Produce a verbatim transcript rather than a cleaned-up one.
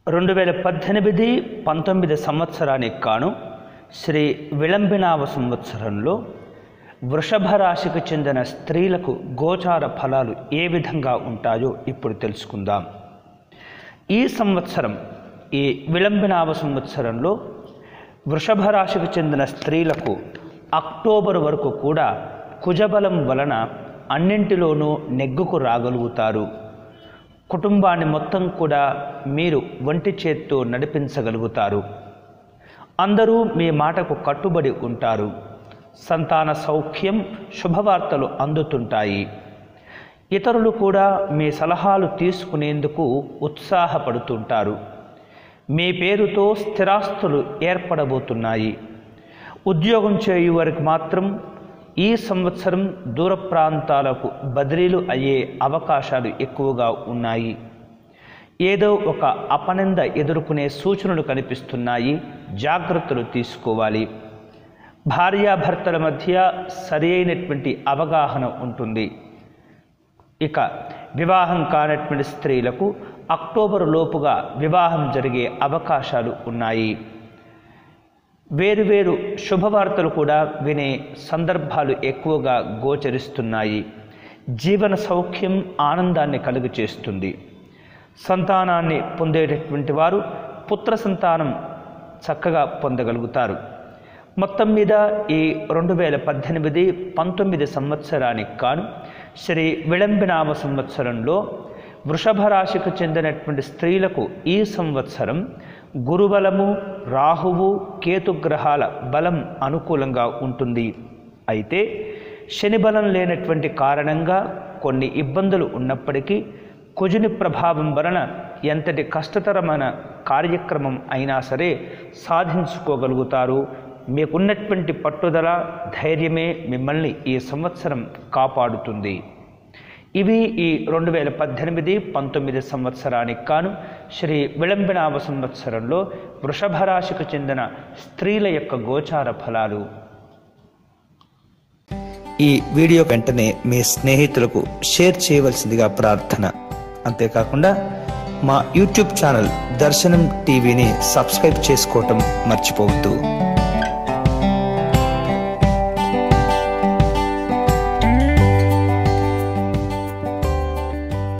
రెండు వేల పద్దెనిమిది పంతొమ్మిది సంవత్సరానికి కాను శ్రీ విళంబినామ సంవత్సరంలో వృషభ రాశికి చెందిన స్త్రీలకు గోచార ఫలాలు ఏ విధంగా ఉంటాయో ఇప్పుడు తెలుసుకుందాం. ఈ సంవత్సరం ఈ విళంబినామ సంవత్సరంలో వృషభ రాశికి చెందిన స్త్రీలకు అక్టోబర్ వరకు కూడా కుజబలం వలన అన్నింటిలోనూ నెగ్గుకు రాగలుగుతారు. కుటుంబాన్ని మొత్తం కూడా మీరు ఒంటి చేత్తో నడిపించగలుగుతారు. అందరూ మీ మాటకు కట్టుబడి ఉంటారు. సంతాన సౌఖ్యం, శుభవార్తలు అందుతుంటాయి. ఇతరులు కూడా మీ సలహాలు తీసుకునేందుకు ఉత్సాహపడుతుంటారు. మీ పేరుతో స్థిరాస్తులు ఏర్పడబోతున్నాయి. ఉద్యోగం చేయు వారికి మాత్రం ఈ సంవత్సరం దూర ప్రాంతాలకు బదిలీలు అయ్యే అవకాశాలు ఎక్కువగా ఉన్నాయి. ఏదో ఒక అపనింద ఎదుర్కొనే సూచనలు కనిపిస్తున్నాయి. జాగ్రత్తలు తీసుకోవాలి. భార్యాభర్తల మధ్య సరి అయినటువంటి అవగాహన ఉంటుంది. ఇక వివాహం కానటువంటి స్త్రీలకు అక్టోబర్ లోపుగా వివాహం జరిగే అవకాశాలు ఉన్నాయి. వేరువేరు శుభవార్తలు కూడా వినే సందర్భాలు ఎక్కువగా గోచరిస్తున్నాయి. జీవన సౌఖ్యం ఆనందాన్ని కలుగు చేస్తుంది. సంతానాన్ని పొందేటటువంటి వారు పుత్ర సంతానం చక్కగా పొందగలుగుతారు. మొత్తం మీద ఈ రెండు వేల పద్దెనిమిది పంతొమ్మిది సంవత్సరానికి కాను శ్రీ విళంబినామ సంవత్సరంలో వృషభ రాశికి చెందినటువంటి స్త్రీలకు ఈ సంవత్సరం గురుబలము, రాహువు, కేతుగ్రహాల బలం అనుకూలంగా ఉంటుంది. అయితే శని బలం లేనటువంటి కారణంగా కొన్ని ఇబ్బందులు ఉన్నప్పటికీ కుజుని ప్రభావం వలన ఎంతటి కష్టతరమైన కార్యక్రమం అయినా సరే సాధించుకోగలుగుతారు. మీకున్నటువంటి పట్టుదల, ధైర్యమే మిమ్మల్ని ఈ సంవత్సరం కాపాడుతుంది. ఇవి ఈ రెండు వేల పద్దెనిమిది పంతొమ్మిది సంవత్సరానికి కాను శ్రీ విళంబినామ సంవత్సరంలో వృషభ రాశికి చెందిన స్త్రీల యొక్క గోచార ఫలాలు. ఈ వీడియో వెంటనే మీ స్నేహితులకు షేర్ చేయవలసిందిగా ప్రార్థన. అంతేకాకుండా మా యూట్యూబ్ ఛానల్ దర్శనం టీవీని సబ్స్క్రైబ్ చేసుకోవటం మర్చిపోవద్దు.